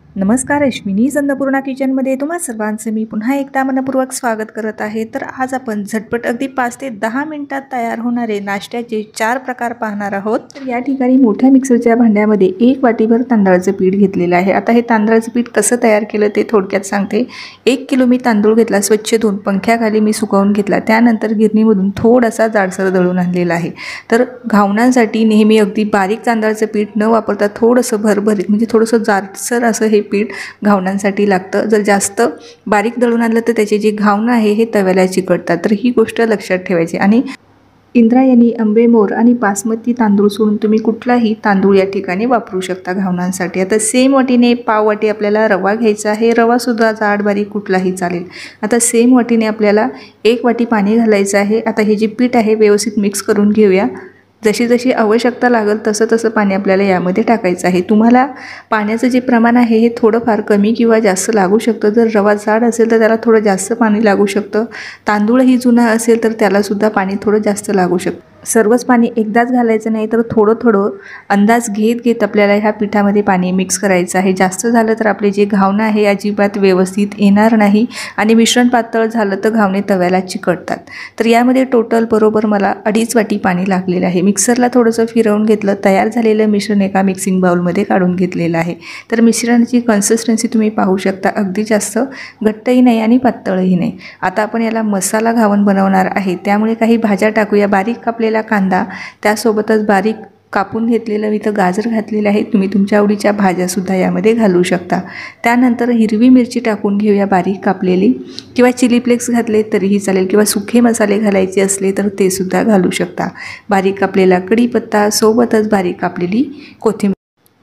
नमस्कार, अश्विनी अन्नपूर्णा किचनमध्ये तुम्हा सर्वांचं मी पुन्हा एकदा मनपूर्वक स्वागत करत आहे। तर आज आपण झटपट अगदी 5 ते 10 मिनिटात तयार होणारे नाश्त्याचे 4 प्रकार पाहणार आहोत। तर या ठिकाणी मोठ्या मिक्सरच्या भांड्यामध्ये 1 वाटीभर तांदळाचं पीठ घेतलेलं आहे। आता हे तांदळाचं पीठ कसं तयार केलं ते थोडक्यात सांगते। 1 किलो मी तांदूळ घेतला, स्वच्छ धुवून पंख्याखाली मी सुकवून घेतला, त्यानंतर गिरणीमधून थोडासा जाडसर दळून आणलेला आहे। तर घावणांसाठी नेहमी अगदी बारीक तांदळाचं पीठ न वापरता थोडंसं भरभरीत म्हणजे थोडंसं जाडसर असं हे पीठ घावणांसाठी लागतं। जर जास्त बारीक दळून आणलं तर त्याचे जे घावणं आहे हे तव्याला चिकटतात, तर ही गोष्ट लक्षात ठेवायची। आणि इंद्रायणी, आंबेमोर आणि बासमती तांदूळ सोडून तुम्ही कुठलाही तांदूळ या ठिकाणी वापरू शकता घावणांसाठी। आता सेम वाटीने पाव वाटी आपल्याला रवा घ्यायचा आहे, रवा सुद्धा जाड बारीक कुठलाही चालेल। आता सेम वाटीने आपल्याला 1 वाटी पाणी घालायचं आहे। आता हे जे पीठ आहे व्यवस्थित मिक्स करून घेऊया। जशी जशी आवश्यकता लागेल तसं तसं पाणी आपल्याला यामध्ये टाकायचं आहे। तुम्हाला पाण्याचं जे प्रमाण आहे हे थोडंफार कमी किंवा जास्त लागू शकतं। जर रवा जाड असेल तर त्याला थोडं जास्त पाणी लागू शकतं, तांदूळही जुना असेल तर त्यालासुद्धा पाणी थोडं जास्त लागू शकतं। सर्वच पाणी एकदाच घालायचं नाही, तर थोडं थोडं अंदाज घेत घेत आपल्याला ह्या पिठामध्ये पाणी मिक्स करायचं आहे। जास्त झालं तर आपले जे घावणं आहे अजिबात व्यवस्थित येणार नाही आणि मिश्रण पातळ झालं तर घावणे तव्याला चिकटतात। तर यामध्ये टोटल बरोबर मला 2.5 वाटी पाणी लागलेलं आहे। मिक्सरला थोडंसं फिरवून घेतलं, तयार झालेलं मिश्रण एका मिक्सिंग बाउलमध्ये काढून घेतलेलं आहे। तर मिश्रणाची कन्सिस्टन्सी तुम्ही पाहू शकता, अगदी जास्त घट्टही नाही आणि पातळही नाही। आता आपण याला मसाला घावण बनवणार आहे, त्यामुळे काही भाज्या टाकूया। बारीक कापलेला कांदा, त्यासोबतच बारीक कापून घेतलेलं इथं गाजर घातलेलं आहे। तुम्ही तुमच्या आवडीच्या भाज्यासुद्धा यामध्ये घालू शकता। त्यानंतर हिरवी मिरची टाकून घेऊया बारीक कापलेली, किंवा चिली फ्लेक्स घातले तरीही चालेल, किंवा सुखे मसाले घालायचे असले तर ते सुद्धा घालू शकता। बारीक कापलेला कढीपत्ता, सोबतच बारीक कापलेली कोथिंबीर।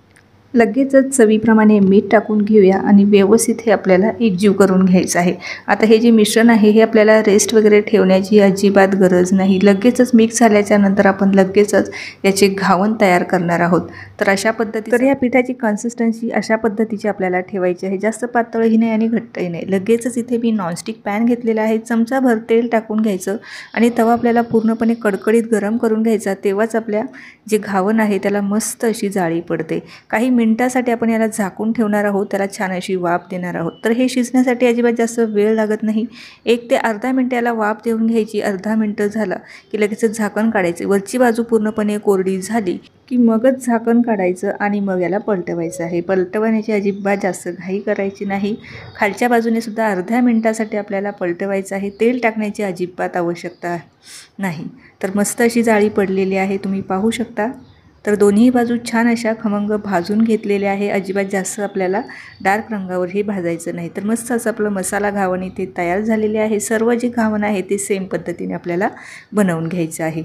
लगेचच चवीप्रमाणे मीठ टाकून घेऊया आणि व्यवस्थित हे आपल्याला एकजीव करून घ्यायचं आहे। आता हे जे मिश्रण आहे हे आपल्याला रेस्ट वगैरे ठेवण्याची अजिबात गरज नाही। लगेचच मिक्स झाल्याच्या नंतर आपण लगेचच याचे घावण तयार करणार आहोत। तर अशा पद्धतीने तर या पिठाची कन्सिस्टन्सी अशा पद्धतीची आपल्याला ठेवायची आहे, जास्त पातळही नाही आणि घट्टही नाही। लगेचच इथे मी नॉनस्टिक पॅन घेतलेला आहे, चमचाभर तेल टाकून घ्यायचं आणि तवा आपल्याला पूर्णपणे कडकडीत गरम करून घ्यायचा। तेव्हाच आपल्या जे घावण आहे त्याला मस्त अशी जाळी पडते। काही मिनिटासाठी आपण याला झाकून ठेवणार आहोत, त्याला छान अशी वाफ देणार आहोत। तर हे शिजण्यासाठी अजिबात जास्त वेळ लागत नाही, 1 ते अर्धा मिनिट याला वाफ देऊन घ्यायची। अर्धा मिनिट झाला की लगेच झाकण काढायचे। वरची बाजू पूर्णपणे कोरडी झाली की मगच झाकण काढायचं आणि मग याला पलटवायचं आहे। पलटवण्याची अजिबात जास्त घाई करायची नाही। खालच्या बाजूने सुद्धा अर्ध्या मिनिटासाठी आपल्याला पलटवायचं आहे। तेल टाकण्याची अजिबात आवश्यकता नाही। तर मस्त अशी जाळी पडलेली आहे, तुम्ही पाहू शकता। तर दोन्ही बाजू छान अशा खमंग भाजून घेतलेल्या आहे। अजिबात जास्त आपल्याला डार्क रंगावर हे भाजायचं नाही। तर मस्त असं आपलं मसाला घावण इथे तयार झालेले आहे। सर्व जे घावण आहे ते सेम पद्धतीने आपल्याला बनवून घ्यायचं आहे।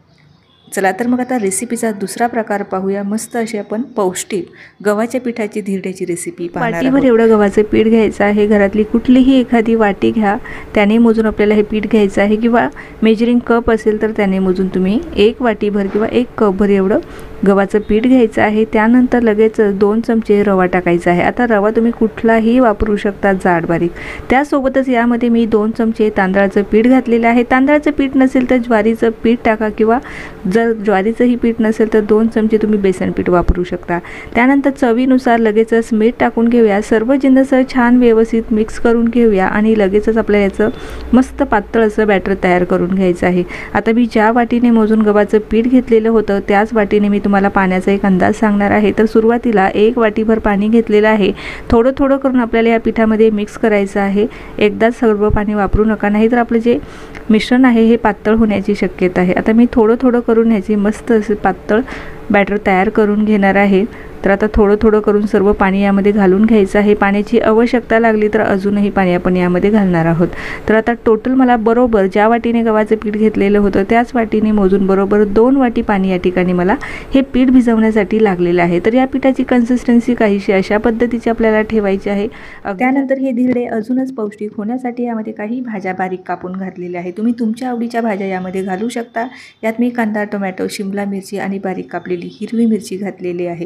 चला तर मग आता रेसिपीचा दुसरा प्रकार पाहूया। मस्त अशी आपण पौष्टिक गव्हाच्या पिठाची धिरड्याची रेसिपी पाहणार आहोत। वाटीभर एवढं गव्हाचं पीठ घ्यायचं आहे। घरातली कुठलीही एखादी वाटी घ्या, त्याने मोजून आपल्याला हे पीठ घ्यायचं आहे, किंवा मेजरिंग कप असेल तर त्याने मोजून तुम्ही 1 वाटीभर किंवा 1 कपभर एवढं गव्हाचं पीठ घ्यायचं आहे। त्यानंतर लगेच 2 चमचे रवा टाकायचा आहे। आता रवा तुम्ही कुठलाही वापरू शकता, जाड बारीक। त्यासोबतच यामध्ये मी 2 चमचे तांदळाचं पीठ घातलेलं आहे। तांदळाचं पीठ नसेल तर ज्वारीचं पीठ टाका, किंवा जर ज्वारीचंही पीठ नसेल तर 2 चमचे तुम्ही बेसन पीठ वापरू शकता। त्यानंतर चवीनुसार लगेचच मीठ टाकून घेऊया। सर्व जिन्नस छान व्यवस्थित मिक्स करून घेऊया आणि लगेचच आपल्याला याचं मस्त पातळ असं बॅटर तयार करून घ्यायचं आहे। आता मी ज्या वाटीने मोजून गव्हाचं पीठ घेतलेलं होतं त्याच वाटीने मी तुम्हाला पाण्याचा एक अंदाज सांगणार आहे। तर सुरुवातीला 1 वाटीभर पाणी घेतलेलं आहे। थोडं थोडं करून आपल्याला या पिठामध्ये मिक्स करायचं आहे। एकदाच सर्व पाणी वापरू नका, नाहीतर आपलं जे मिश्रण आहे हे पातळ होण्याची शक्यता आहे। आता मी थोडं थोडं करून ह्याची मस्त असे पातळ बॅटर तयार करून घेणार आहे। तर आता थोडं थोडं करून सर्व पाणी यामध्ये घालून घ्यायचं आहे। पाण्याची आवश्यकता लागली तर अजूनही पाणी आपण यामध्ये घालणार आहोत। तर आता टोटल मला बरोबर ज्या वाटीने गव्हाचं पीठ घेतलेलं होतं त्याच वाटीने मोजून बरोबर 2 वाटी पाणी या ठिकाणी मला हे पीठ भिजवण्यासाठी लागलेलं आहे। तर या पिठाची कन्सिस्टन्सी काहीशी अशा पद्धतीची आपल्याला ठेवायची आहे। त्यानंतर हे धिरडे अजूनच पौष्टिक होण्यासाठी यामध्ये काही भाज्या बारीक कापून घातलेल्या आहे। तुम्ही तुमच्या आवडीच्या भाज्या यामध्ये घालू शकता। यात मी कांदा, टोमॅटो, शिमला मिरची आणि बारीक कापलेली हिरवी मिरची घातलेली आहे।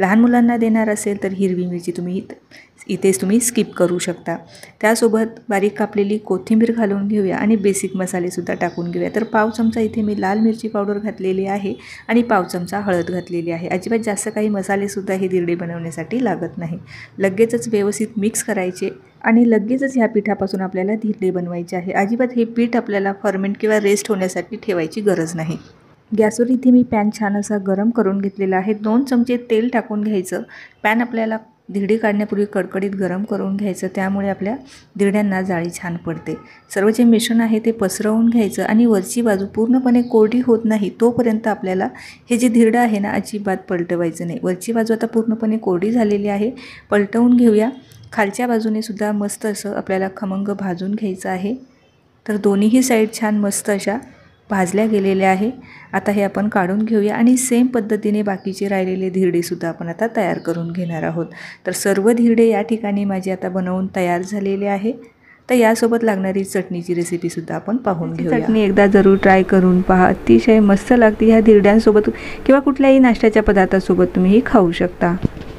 लहान मुलांना देणार असेल तर हिरवी मिरची तुम्ही इथेच तुम्ही स्किप करू शकता। त्यासोबत बारीक कापलेली कोथिंबीर घालून घेऊया आणि बेसिक मसालेसुद्धा टाकून घेऊया। तर पाव चमचा इथे मी लाल मिरची पावडर घातलेली आहे आणि पाव चमचा हळद घातलेली आहे। अजिबात जास्त काही मसालेसुद्धा हे धिरडे बनवण्यासाठी लागत नाही। लगेचच व्यवस्थित मिक्स करायचे आणि लगेचच ह्या पिठापासून आपल्याला धिरडे बनवायचे आहे। अजिबात हे पीठ आपल्याला फर्मेंट किंवा रेस्ट होण्यासाठी ठेवायची गरज नाही। गॅसवर इथे मी पॅन छान असा गरम करून घेतलेला आहे। 2 चमचे तेल टाकून घ्यायचं। पॅन आपल्याला धिरडे काढण्यापूर्वी कडकडीत गरम करून घ्यायचं, त्यामुळे आपल्या धिरड्यांना जाळी छान पडते। सर्व जे मिश्रण आहे ते पसरवून घ्यायचं आणि वरची बाजू पूर्णपणे कोरडी होत नाही तोपर्यंत आपल्याला हे जे धिरडं आहे ना अजिबात पलटवायचं नाही। वरची बाजू आता पूर्णपणे कोरडी झालेली आहे, पलटवून घेऊया। खालच्या बाजूने सुद्धा मस्त असं आपल्याला खमंग भाजून घ्यायचं आहे। तर दोन्हीही साईड छान मस्त अशा भाजल्या गेलेल्या आहे। आता हे आपण काढून घेऊया आणि सेम पद्धतीने बाकीचे राहिलेले धिरडेसुद्धा आपण आता तयार करून घेणार आहोत। तर सर्व धिरडे या ठिकाणी माझे आता बनवून तयार झालेले आहे। तर यासोबत लागणारी चटणीची रेसिपीसुद्धा आपण पाहून घेऊया। चटणी एकदा जरूर ट्राय करून पहा, अतिशय मस्त लागते। ह्या धिरड्यांसोबत किंवा कुठल्याही नाश्त्याच्या पदार्थासोबत तुम्ही ही खाऊ शकता।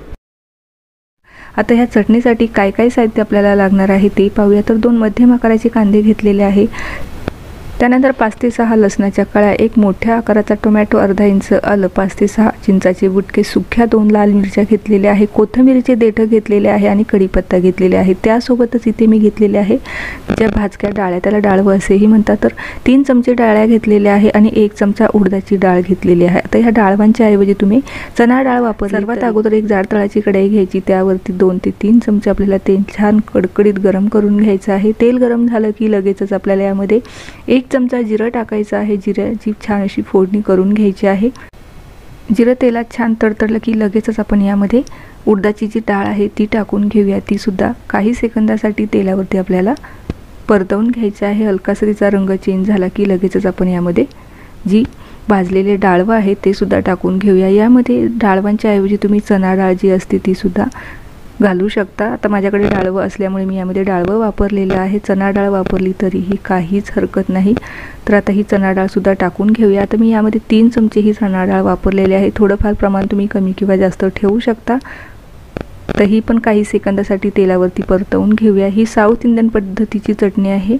आता ह्या चटणीसाठी काय काय साहित्य आपल्याला लागणार आहे ते पाहूया। तर 2 मध्यम आकाराचे कांदे घेतलेले आहे, त्यानंतर 5 ते 6 लसणाच्या कळ्या, 1 मोठ्या आकाराचा टोमॅटो, अर्धा इंच आलं, 5 ते 6 चिंचाचे बुटके, सुक्या 2 लाल मिरच्या घेतलेल्या आहे, कोथिंबीरचे देठं घेतलेले आहे आणि कढीपत्ता घेतलेले आहे। त्यासोबतच इथे मी घेतलेले आहे ज्या भाजक्या डाळ्या, त्याला डाळवं असेही म्हणतात। तर 3 चमचे डाळ्या घेतलेल्या आहे आणि 1 चमचा उडदाची डाळ घेतलेली आहे। आता ह्या डाळवांच्या ऐवजी तुम्ही चणा डाळ वापर। सर्वात अगोदर एक जाड तळाची कढई घ्यायची, त्यावरती 2 ते 3 चमचे आपल्याला तेल छान कडकडीत गरम करून घ्यायचं आहे। तेल गरम झालं की लगेचच आपल्याला यामध्ये 1 चमचा जिरं टाकायचं आहे। जिऱ्याची छान अशी फोडणी करून घ्यायची आहे। जिरं तेलात छान तडतडलं की लगेचच आपण यामध्ये उडदाची जी डाळ आहे ती टाकून घेऊया। ती सुद्धा काही सेकंदासाठी तेलावरती आपल्याला परतवून घ्यायची आहे। हलकासा तिचा रंग चेंज झाला की लगेचच आपण यामध्ये जी भाजलेले डाळवं आहे ते सुद्धा टाकून घेऊया। यामध्ये डाळवांच्या ऐवजी तुम्ही चणा डाळ जी असते ती सुद्धा घालू शकता। आता माझ्याकडे डाळवं असल्यामुळे मी यामध्ये डाळवं वापरलेलं आहे। चणा डाळ वापरली तरीही काहीच हरकत नाही। तर आता ही चणा डाळ सुद्धा टाकून घेऊया। आता मी यामध्ये 3 चमचे ही चणा डाळ वापरलेली आहे। थोडंफार प्रमाण तुम्ही कमी किंवा जास्त ठेवू शकता। तर ही पण काही सेकंदासाठी तेलावरती परतवून घेऊया। ही साऊथ इंडियन पद्धतीची चटणी आहे,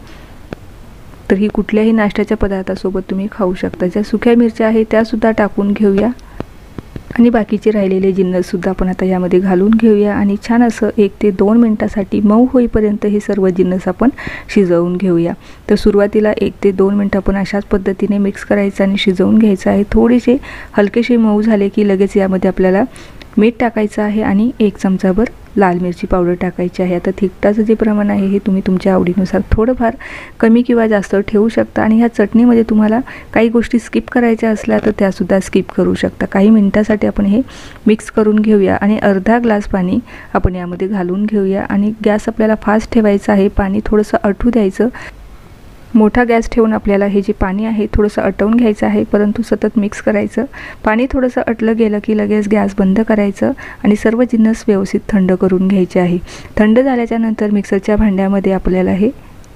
तर ही कुठल्याही नाश्त्याच्या पदार्थासोबत तुम्ही खाऊ शकता। ज्या सुक्या मिरच्या आहेत त्या सुद्धा टाकून घेऊया आणि बाकीचे राहिलेले जिन्नससुद्धा आपण आता यामध्ये घालून घेऊया आणि छान असं 1 ते 2 मिनिटासाठी मऊ होईपर्यंत हे सर्व जिन्नस आपण शिजवून घेऊया। तर सुरुवातीला 1 ते 2 मिनिटं आपण अशाच पद्धतीने मिक्स करायचं आणि शिजवून घ्यायचं आहे। थोडेसे हलकेसे मऊ झाले की लगेच यामध्ये आपल्याला मीठ टाकायचं आहे आणि 1 चमचाभर लाल मिरची पावडर टाकायची आहे। आता तिखटाचं जे प्रमाण आहे हे तुम्ही तुमच्या आवडीनुसार थोडंफार कमी किंवा जास्त ठेवू शकता आणि ह्या चटणीमध्ये तुम्हाला काही गोष्टी स्किप करायच्या असल्या तर त्यासुद्धा स्किप करू शकता। काही मिनिटासाठी आपण हे मिक्स करून घेऊया आणि अर्धा ग्लास पाणी आपण यामध्ये घालून घेऊया आणि गॅस आपल्याला फास्ट ठेवायचा आहे। पाणी थोडंसं आटू द्यायचं। मोठा गॅस ठेवून आपल्याला हे जे पाणी आहे थोडंसं आटवून घ्यायचं आहे, परंतु सतत मिक्स करायचं। पाणी थोडंसं आटलं गेलं की लगेच गॅस बंद करायचं आणि सर्व जिन्नस व्यवस्थित थंड करून घ्यायचे आहे। थंड झाल्याच्या नंतर मिक्सरच्या भांड्यामध्ये आपल्याला हे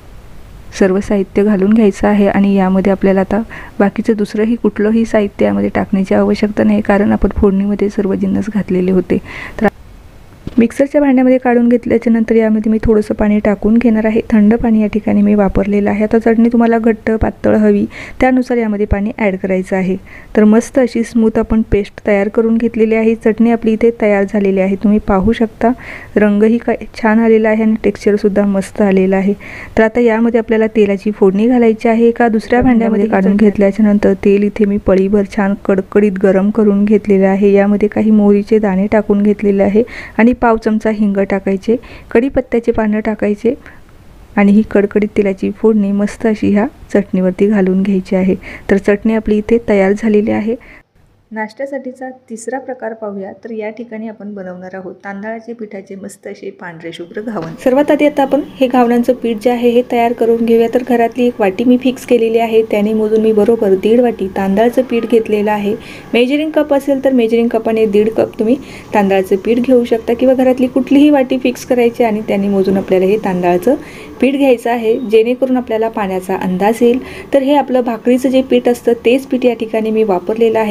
सर्व साहित्य घालून घ्यायचं आहे आणि यामध्ये आपल्याला आता बाकीचं दुसरंही कुठलंही साहित्य यामध्ये टाकण्याची आवश्यकता नाही, कारण आपण फोडणीमध्ये सर्व जिन्नस घातलेले होते। तर मिक्सरच्या भांड्यामध्ये काढून घेतल्याच्या नंतर यामध्ये मी थोडंसं पाणी टाकून घेणार आहे। थंड पाणी या ठिकाणी मी वापरलेलं आहे। आता चटणी तुम्हाला घट्ट पातळ हवी त्यानुसार यामध्ये पाणी ॲड करायचं आहे। तर मस्त अशी स्मूथ आपण पेस्ट तयार करून घेतलेली आहे। चटणी आपली इथे तयार झालेली आहे, तुम्ही पाहू शकता। रंगही काय छान आलेला आहे आणि टेक्स्चरसुद्धा मस्त आलेलं आहे। तर आता यामध्ये आपल्याला तेलाची फोडणी घालायची आहे। एका दुसऱ्या भांड्यामध्ये काढून घेतल्याच्या नंतर तेल इथे मी पळीभर छान कडकडीत गरम करून घेतलेलं आहे। यामध्ये काही मोहरीचे दाणे टाकून घेतलेले आहे आणि पाव चमचा हिंग टाकायचे, कढीपत्त्याचे पानं टाकायचे आणि ही कडकडीत तेलाची फोडणी मस्त अशी ह्या चटणीवरती घालून घ्यायची आहे। तर चटणी आपली इथे तयार झालेली आहे। नाश्त्यासाठीचा तिसरा प्रकार पाहूया। तर या ठिकाणी आपण बनवणार आहोत तांदळाचे पिठाचे मस्त असे पांढरे शुभ्र घावन। सर्वात आधी आता आपण हे घावनांचं पीठ जे आहे हे तयार करून घेऊया। तर घरातली 1 वाटी मी फिक्स केलेली आहे, त्याने मोजून मी बरोबर 1.5 वाटी तांदळाचं पीठ घेतलेलं आहे। मेजरिंग कप असेल तर मेजरिंग कपाने 1.5 कप तुम्ही तांदळाचं पीठ घेऊ शकता किंवा घरातली कुठलीही वाटी फिक्स करायची आणि त्याने मोजून आपल्याला हे तांदळाचं पीठ घ्यायचं आहे, जेणेकरून आपल्याला पाण्याचा अंदाज येईल। तर हे आपलं भाकरीचं जे पीठ असतं तेच पीठ या ठिकाणी मी वापरलेलं आहे। इंद्रायणी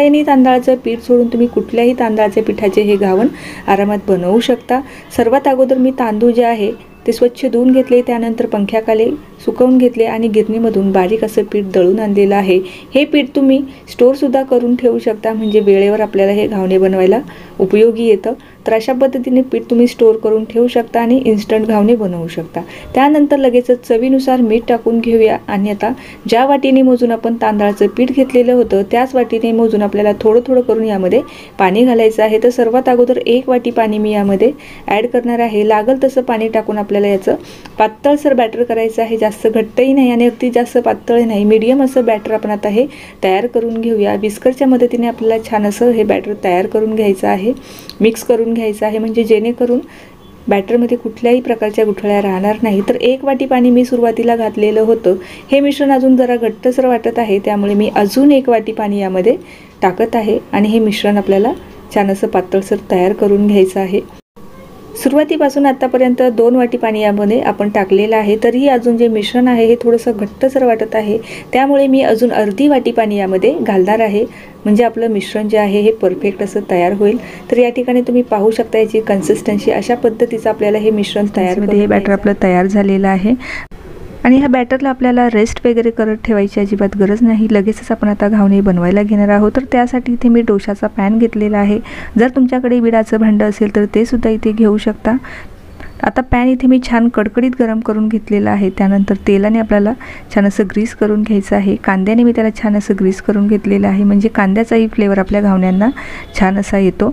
इंद्रायणी तांदळाचं पीठ सोडून तुम्ही कुठल्याही तांदळाच्या पिठाचे हे घावन आरामात बनवू शकता। सर्वात अगोदर मी तांदूळ जे आहे ते स्वच्छ धुवून घेतले, त्यानंतर पंख्याखाली सुकवून घेतले आणि गिरणीमधून बारीक असं पीठ दळून आणलेलं आहे। हे पीठ तुम्ही स्टोअरसुद्धा करून ठेवू शकता, म्हणजे वेळेवर आपल्याला हे घावणे बनवायला उपयोगी येतं। तर अशा पद्धतीने पीठ तुम्ही स्टोअर करून ठेवू शकता आणि इन्स्टंट घावणे बनवू शकता। त्यानंतर लगेचच चवीनुसार मीठ टाकून घेऊया आणि आता ज्या वाटीने मोजून आपण तांदळाचं पीठ घेतलेलं होतं त्याच वाटीने मोजून आपल्याला थोडं थोडं करून यामध्ये पाणी घालायचं आहे। तर सर्वात अगोदर 1 वाटी पाणी मी यामध्ये ॲड करणार आहे। लागल तसं पाणी टाकून आपल्याला याचं पातळसर बॅटर करायचं आहे, जास्त घट्टही नाही आणि अगदी जास्त पातळही नाही, मीडियम असं बॅटर आपण आता हे तयार करून घेऊया। विस्करच्या मदतीने आपल्याला छान असं हे बॅटर तयार करून घ्यायचं आहे, मिक्स करून घ्यायचं आहे, म्हणजे जेणेकरून बॅटरमध्ये कुठल्याही प्रकारच्या गुठळ्या राहणार नाही। तर 1 वाटी पाणी मी सुरुवातीला घातलेलं होतं, हे मिश्रण अजून जरा घट्टसर वाटत आहे, त्यामुळे मी अजून 1 वाटी पाणी यामध्ये टाकत आहे आणि हे मिश्रण आपल्याला छान असं पातळसर तयार करून घ्यायचं आहे। सुरुवातीपासून आतापर्यंत 2 वाटी पाणी यामध्ये आपण टाकलेलं आहे, तरीही अजून जे मिश्रण आहे हे थोडंसं घट्टसर वाटत आहे, त्यामुळे मी अजून अर्धी वाटी पाणी यामध्ये घालणार आहे, म्हणजे आपलं मिश्रण जे आहे हे परफेक्ट असं तयार होईल। तर या ठिकाणी तुम्ही पाहू शकता याची कन्सिस्टन्सी अशा पद्धतीचं आपल्याला हे मिश्रण तयार हे बॅटर आपलं तयार झालेलं आहे आणि ह्या बॅटरला आपल्याला रेस्ट वगैरे करत ठेवायची अजिबात गरज नाही। लगेचच आपण आता घावणे बनवायला घेणार आहोत। तर त्यासाठी इथे मी डोशाचा पॅन घेतलेला आहे, जर तुमच्याकडे विडाचं भांडं असेल तर ते सुद्धा इथे घेऊ शकता। आता पॅन इथे मी छान कडकडीत गरम करून घेतलेला आहे, त्यानंतर तेलाने आपल्याला छान असं ग्रीस करून घ्यायचं आहे। कांद्याने मी त्याला छान असं ग्रीस करून घेतलेलं आहे, म्हणजे कांद्याचाही फ्लेवर आपल्या घावण्यांना छान असा येतो।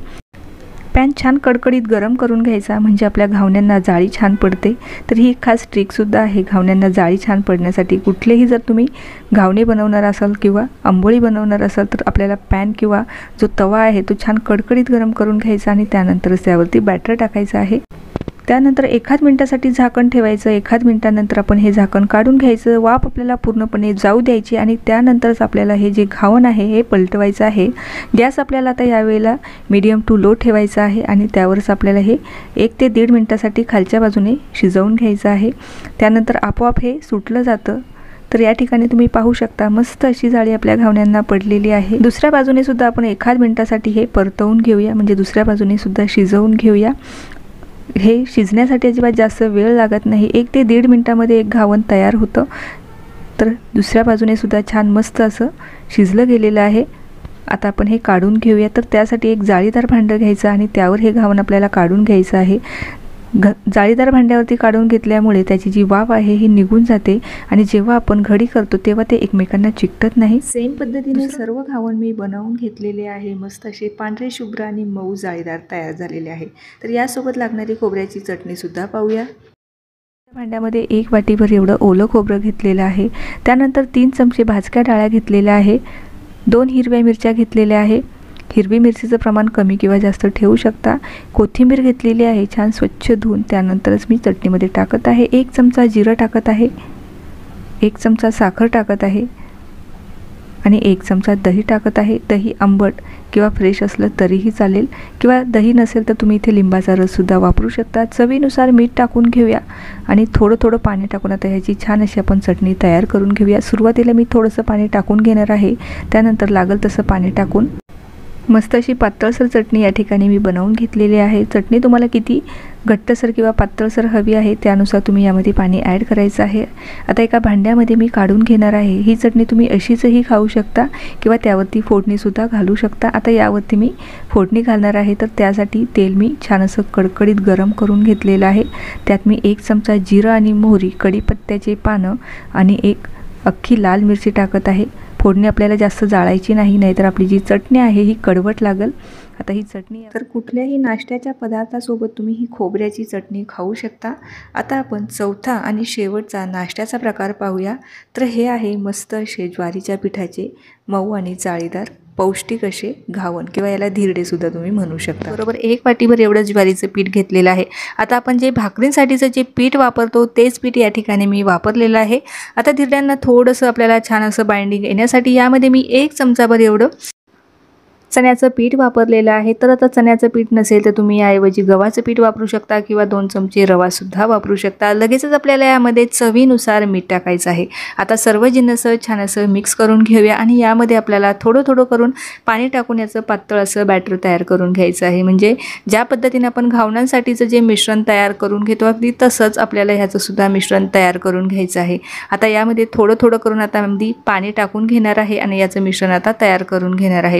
पॅन छान कडकडीत गरम करून घ्यायचा, म्हणजे आपल्या घावण्यांना जाळी छान पडते। तर ही खास ट्रिकसुद्धा आहे घावण्यांना जाळी छान पडण्यासाठी। कुठलेही जर तुम्ही घावणे बनवणार असाल किंवा आंबोळी बनवणार असाल तर आपल्याला पॅन किंवा जो तवा आहे तो छान कडकडीत गरम करून घ्यायचा आणि त्यानंतरच त्यावरती बॅटर टाकायचं आहे। त्यानंतर 1 मिनिटासाठी झाकण ठेवायचं। 1 मिनिटानंतर आपण हे झाकण काढून घ्यायचं, वाफ आपल्याला पूर्णपणे जाऊ द्यायची आणि त्यानंतरच आपल्याला हे जे घावन आहे हे पलटवायचं आहे। गॅस आपल्याला आता यावेळेला मीडियम टू लो ठेवायचा आहे आणि त्यावरच आपल्याला हे 1 ते 1.5 मिनिटासाठी खालच्या बाजूने शिजवून घ्यायचं आहे। त्यानंतर आपोआप हे सुटलं जातं। तर या ठिकाणी तुम्ही पाहू शकता मस्त अशी जाळी आपल्या घावण्यांना पडलेली आहे। दुसऱ्या बाजूने सुद्धा आपण 1 मिनिटासाठी हे परतवून घेऊया, म्हणजे दुसऱ्या बाजूने सुद्धा शिजवून घेऊया। हे शिजण्यासाठी अजिबात जास्त वेळ लागत नाही, 1 ते 1.5 मिनिटामध्ये एक घावन तयार होतं। तर दुसऱ्या बाजूने सुद्धा छान मस्त असं शिजलं गेलेलं आहे। आता आपण हे काढून घेऊया। तर त्यासाठी एक जाळीदार भांडं घ्यायचं आणि त्यावर हे घावन आपल्याला काढून घ्यायचं आहे। जाळीदार भांड्यावरती काढून घेतल्यामुळे त्याची जी वाफ आहे ही निघून जाते आणि जेव्हा आपण घडी करतो तेव्हा ते एकमेकांना चिकटत नाही। सेम पद्धतीने सर्व घावन मी बनवून घेतलेले आहे, मस्त असे पांढरे शुभ्र आणि मऊ जाळीदार तयार झालेले आहे। तर यासोबत लागणारी खोबऱ्याची चटणी सुद्धा पाहूया। भांड्यामध्ये 1 वाटीभर एवढं ओलं खोबरं घेतलेलं आहे, त्यानंतर 3 चमचे भाजक्या डाळ्या घेतलेल्या आहे, 2 हिरव्या मिरच्या घेतलेल्या आहे, हिरवी मिरचीचं प्रमाण कमी किंवा जास्त ठेवू शकता। कोथिंबीर घेतलेली आहे छान स्वच्छ धुवून, त्यानंतरच मी चटणीमध्ये टाकत आहे। 1 चमचा जिरं टाकत आहे, 1 चमचा साखर टाकत आहे आणि 1 चमचा दही टाकत आहे। दही आंबट किंवा फ्रेश असलं तरीही चालेल, किंवा दही नसेल तर तुम्ही इथे लिंबाचा रससुद्धा वापरू शकता। चवीनुसार मीठ टाकून घेऊया आणि थोडं थोडं पाणी टाकून आता ह्याची छान अशी आपण चटणी तयार करून घेऊया। सुरुवातीला मी थोडंसं पाणी टाकून घेणार आहे, त्यानंतर लागल तसं पाणी टाकून मस्त अशी पातळसर चटणी या ठिकाणी मी बनवून घेतलेली आहे। चटणी तुम्हाला किती घट्टसर किंवा पातळसर हवी आहे त्यानुसार तुम्ही यामध्ये पाणी ॲड करायचं आहे। आता एका भांड्यामध्ये मी काढून घेणार आहे। ही चटणी तुम्ही अशीचही खाऊ शकता किंवा त्यावरती फोडणीसुद्धा घालू शकता। आता यावरती मी फोडणी घालणार आहे, तर त्यासाठी तेल मी छान असं कडकडीत गरम करून घेतलेलं आहे। त्यात मी 1 चमचा जिरं आणि मोहरी, कढीपत्त्याचे पानं आणि 1 अख्खी लाल मिरची टाकत आहे। फोडणी आपल्याला जास्त जाळायची नाही, नाहीतर आपली जी चटणी आहे ही कडवट लागेल। आता ही चटणी तर कुठल्याही नाश्त्याच्या पदार्थासोबत तुम्ही ही खोबऱ्याची चटणी खाऊ शकता। आता आपण चौथा आणि शेवटचा नाश्त्याचा प्रकार पाहूया। तर हे आहे मस्त असे ज्वारीच्या पिठाचे मऊ आणि जाळीदार पौष्टिक असे घावन, किंवा याला धिरडे सुद्धा तुम्ही म्हणू शकता। बरोबर 1 वाटीभर एवढं ज्वारीचं पीठ घेतलेलं आहे। आता आपण जे भाकरीसाठीचं जे पीठ वापरतो तेच पीठ या ठिकाणी मी वापरलेलं आहे। आता धिरड्यांना थोडंसं आपल्याला छान असं बाइंडिंग येण्यासाठी यामध्ये मी 1 चमचाभर एवढं चण्याचं पीठ वापरलेलं आहे। तर आता चण्याचं पीठ नसेल तर तुम्ही याऐवजी गव्हाचं पीठ वापरू शकता किंवा 2 चमचे रवासुद्धा वापरू शकता। लगेचच आपल्याला यामध्ये चवीनुसार मीठ टाकायचं आहे। आता सर्व जिन्नस छान असं मिक्स करून घेऊया आणि यामध्ये आपल्याला थोडं थोडं करून पाणी टाकून याचं पातळ असं बॅटर तयार करून घ्यायचं आहे। म्हणजे ज्या पद्धतीने आपण घावणांसाठीचं जे मिश्रण तयार करून घेतो अगदी तसंच आपल्याला ह्याचं सुद्धा मिश्रण तयार करून घ्यायचं आहे। आता यामध्ये थोडं थोडं करून आता अगदी पाणी टाकून घेणार आहे आणि याचं मिश्रण आता तयार करून घेणार आहे।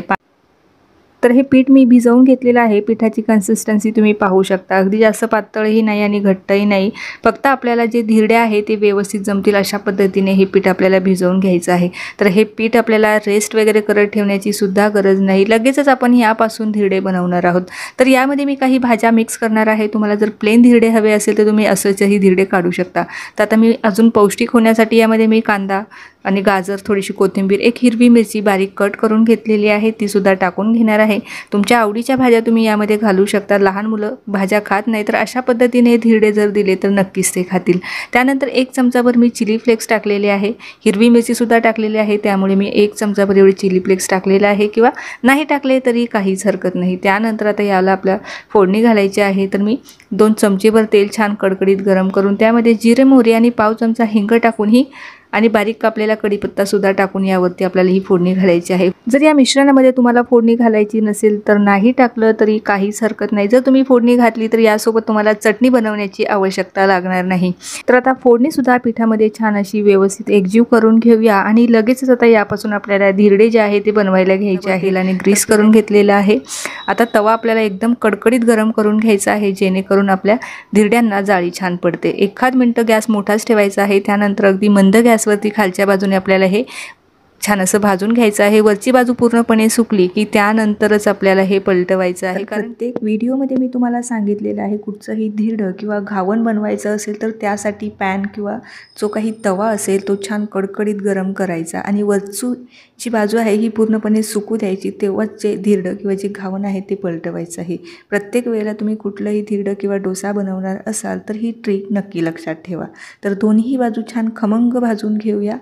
तर हे पीठ मी भिजवून घेतलेलं आहे। पिठाची कन्सिस्टन्सी तुम्ही पाहू शकता, अगदी जास्त पातळही नाही आणि घट्टही नाही, फक्त आपल्याला जे धिरडे आहे ते व्यवस्थित जमतील अशा पद्धतीने हे पीठ आपल्याला भिजवून घ्यायचं आहे। तर हे पीठ आपल्याला रेस्ट वगैरे करत ठेवण्याची सुद्धा गरज नाही, लगेचच आपण यापासून धिरडे बनवणार आहोत। तर यामध्ये मी काही भाज्या मिक्स करणार आहे। तुम्हाला जर प्लेन धिरडे हवे असेल तर तुम्ही असंचही धिरडे काढू शकता। तर आता मी अजून पौष्टिक होण्यासाठी यामध्ये मी कांदा आणि गाजर, थोडीशी कोथिंबीर, एक हिरवी मिरची बारीक कट करून घेतलेली आहे ती सुद्धा टाकून घेणार आहे। तुमच्या आवडीच्या भाज्या तुम्ही यामध्ये घालू शकता। लहान मुलं भाज्या खात नाही तर अशा पद्धतीने धिरडे जर दिले तर नक्कीच ते खातील। त्यानंतर 1 चमचाभर मी चिली फ्लेक्स टाकलेले आहे, हिरवी मिरची सुद्धा टाकलेली आहे, त्यामुळे मी 1 चमचाभर एवढे चिली फ्लेक्स टाकलेले आहे, किंवा नाही टाकले तरी काहीच हरकत नाही। त्यानंतर आता याला आपल्या फोडणी घालायची आहे। तर मी 2 चमचेभर तेल छान कडकडीत गरम करून त्यामध्ये जिरे, मोहरी आणि पाव चमचा हिंग टाकून आणि बारीक कापलेला कढीपत्ता सुद्धा टाकून यावरती आपल्याला ही फोडणी घालायची आहे। जर या मिश्रणामध्ये तुम्हाला फोडणी घालायची नसेल तर नाही टाकलं तरी काहीच हरकत नाही। जर तुम्ही फोडणी घातली तर यासोबत तुम्हाला चटणी बनवण्याची आवश्यकता लागणार नाही। तर आता फोडणी सुद्धा पिठामध्ये छान अशी व्यवस्थित एकजीव करून घेऊया आणि लगेचच आता यापासून आपल्याला धिरडे जे आहे ते बनवायला घ्यायचे आहे आणि ग्रीस करून घेतलेला आहे। आता तवा आपल्याला एकदम कडकडीत गरम करून घ्यायचा आहे, जेणेकरून आपल्या धिरड्यांना जाळी छान पडते। 1 मिनिट गॅस मोठाच ठेवायचा आहे। त्यानंतर अगदी मंद गॅसवरती खालच्या बाजूने आपल्याला हे छान असं भाजून घ्यायचं आहे। वरची बाजू पूर्णपणे सुकली की त्यानंतरच आपल्याला हे पलटवायचं आहे। कारण प्रत्येक व्हिडिओमध्ये मी तुम्हाला सांगितलेलं आहे, कुठचंही धिरडं किंवा घावण बनवायचं असेल तर त्यासाठी पॅन किंवा जो काही तवा असेल तो छान कडकडीत गरम करायचा आणि वरची जी बाजू आहे ही पूर्णपणे सुकू द्यायची, तेव्हाच जे धिरडं किंवा जे घावण आहे ते पलटवायचं आहे। प्रत्येक वेळेला तुम्ही कुठलंही धिरडं किंवा डोसा बनवणार असाल तर ही ट्रिक नक्की लक्षात ठेवा। तर दोन्ही बाजू छान खमंग भाजून घेऊया।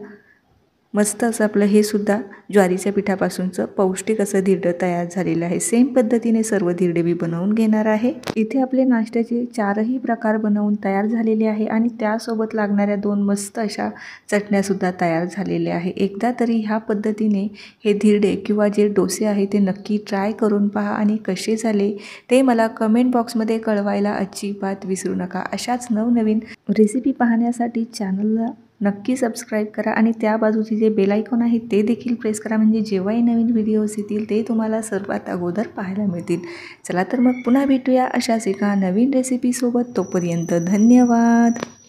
मस्त असं आपलं हे सुद्धा ज्वारीच्या पिठापासूनचं पौष्टिक असं धिरडं तयार झालेलं आहे। सेम पद्धतीने सर्व धिरडे मी बनवून घेणार आहे। इथे आपले नाश्त्याचे 4ही प्रकार बनवून तयार झालेले आहे आणि त्यासोबत लागणाऱ्या 2 मस्त अशा चटण्यासुद्धा तयार झालेल्या आहे। एकदा तरी ह्या पद्धतीने हे धिरडे किंवा जे डोसे आहे ते नक्की ट्राय करून पहा आणि कसे झाले ते मला कमेंट बॉक्समध्ये कळवायला अजिबात विसरू नका। अशाच नवनवीन रेसिपी पाहण्यासाठी चॅनलला नक्की सबस्क्राईब करा आणि त्या बाजूचे जे बेल आयकॉन आहे ते देखील प्रेस करा, म्हणजे जेव्हाही नवीन व्हिडिओज येतील ते तुम्हाला सर्वात अगोदर पाहायला मिळतील। चला तर मग पुन्हा भेटूया अशाच एका नवीन रेसिपीसोबत। तोपर्यंत धन्यवाद।